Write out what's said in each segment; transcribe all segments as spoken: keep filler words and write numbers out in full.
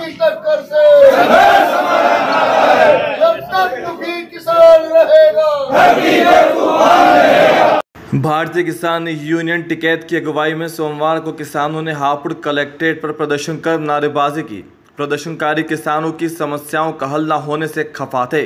की टक्कर से जब तक दुखी किसान रहेगा। भारतीय किसान यूनियन टिकैत की अगुवाई में सोमवार को किसानों ने हापुड़ कलेक्ट्रेट पर प्रदर्शन कर नारेबाजी की। प्रदर्शनकारी किसानों की समस्याओं का हल न होने से खफा थे।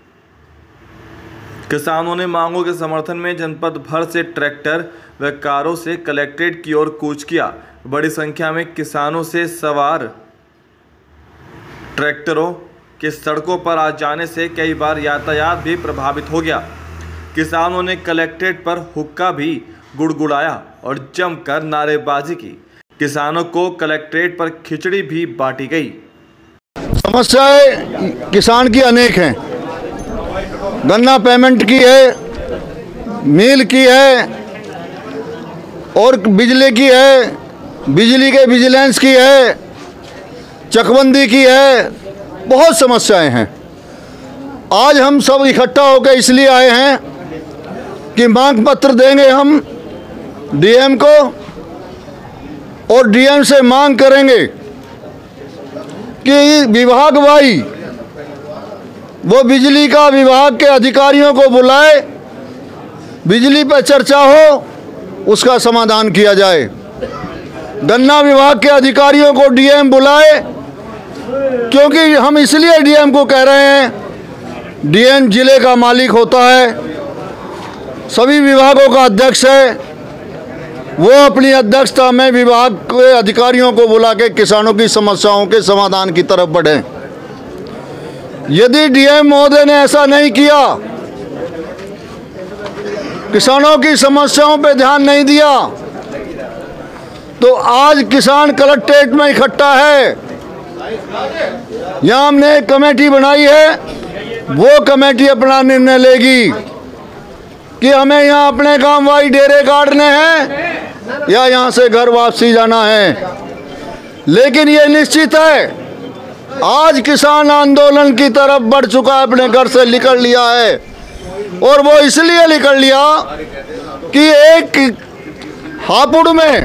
किसानों ने मांगों के समर्थन में जनपद भर से ट्रैक्टर व कारों से कलेक्ट्रेट की ओर कूच किया। बड़ी संख्या में किसानों से सवार ट्रैक्टरों के सड़कों पर आ जाने से कई बार यातायात भी प्रभावित हो गया। किसानों ने कलेक्ट्रेट पर हुक्का भी गुड़गुड़ाया और जमकर नारेबाजी की। किसानों को कलेक्ट्रेट पर खिचड़ी भी बांटी गई। समस्याएं किसान की अनेक हैं। गन्ना पेमेंट की है, मिल की है और बिजली की है, बिजली के विजिलेंस की है, चकबंदी की है, बहुत समस्याएं हैं। आज हम सब इकट्ठा होकर इसलिए आए हैं कि मांग पत्र देंगे हम डीएम को और डीएम से मांग करेंगे कि विभाग वाई वो बिजली का विभाग के अधिकारियों को बुलाए, बिजली पर चर्चा हो, उसका समाधान किया जाए। गन्ना विभाग के अधिकारियों को डीएम बुलाए, क्योंकि हम इसलिए डीएम को कह रहे हैं, डीएम जिले का मालिक होता है, सभी विभागों का अध्यक्ष है, वो अपनी अध्यक्षता में विभाग के अधिकारियों को बुला के किसानों की समस्याओं के समाधान की तरफ बढ़ें। यदि डीएम महोदय ने ऐसा नहीं किया, किसानों की समस्याओं पे ध्यान नहीं दिया, तो आज किसान कलेक्ट्रेट में इकट्ठा है। यहाँ हमने एक कमेटी बनाई है, वो कमेटी अपना निर्णय लेगी कि हमें यहाँ अपने काम वाई डेरे काटने हैं या यहाँ से घर वापसी जाना है। लेकिन ये निश्चित है, आज किसान आंदोलन की तरफ बढ़ चुका है, अपने घर से निकल लिया है। और वो इसलिए निकल लिया कि एक हापुड़ में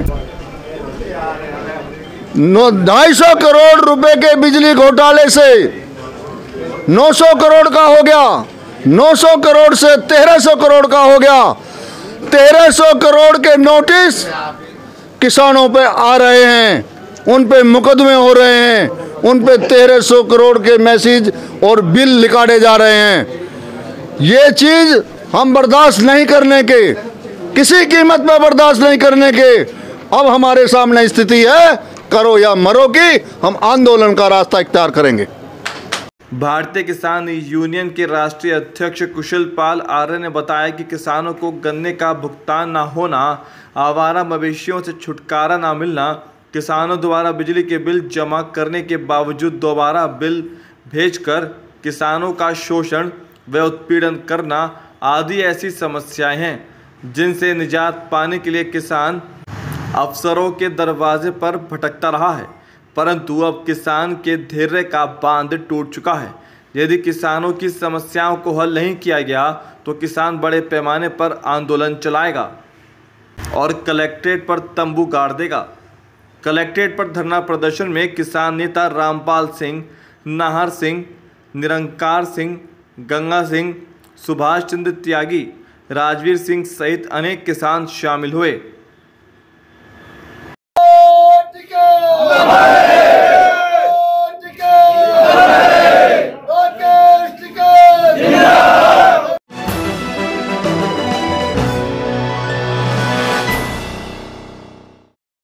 ढाई सौ करोड़ रुपए के बिजली घोटाले से नौ सौ करोड़ का हो गया, नौ सौ करोड़ से तेरह सौ करोड़ का हो गया। तेरह सौ करोड़ के नोटिस किसानों पे आ रहे हैं, उन पे मुकदमे हो रहे हैं, उन पे तेरह सौ करोड़ के मैसेज और बिल निकाले जा रहे हैं। ये चीज हम बर्दाश्त नहीं करने के, किसी कीमत पर बर्दाश्त नहीं करने के अब हमारे सामने स्थिति है, करो या मरो की हम आंदोलन का रास्ता इख्तियार करेंगे। भारतीय किसान यूनियन के राष्ट्रीय अध्यक्ष कुशल पाल आर्य ने बताया कि किसानों को गन्ने का भुगतान न होना, आवारा मवेशियों से छुटकारा न मिलना, किसानों द्वारा बिजली के बिल जमा करने के बावजूद दोबारा बिल भेजकर किसानों का शोषण व उत्पीड़न करना आदि ऐसी समस्याएं हैं जिनसे निजात पाने के लिए किसान अफसरों के दरवाजे पर भटकता रहा है। परंतु अब किसान के धैर्य का बांध टूट चुका है। यदि किसानों की समस्याओं को हल नहीं किया गया तो किसान बड़े पैमाने पर आंदोलन चलाएगा और कलेक्ट्रेट पर तंबू गाड़ देगा। कलेक्ट्रेट पर धरना प्रदर्शन में किसान नेता रामपाल सिंह, नाहर सिंह, निरंकार सिंह, गंगा सिंह, सुभाष चंद्र त्यागी, राजवीर सिंह सहित अनेक किसान शामिल हुए।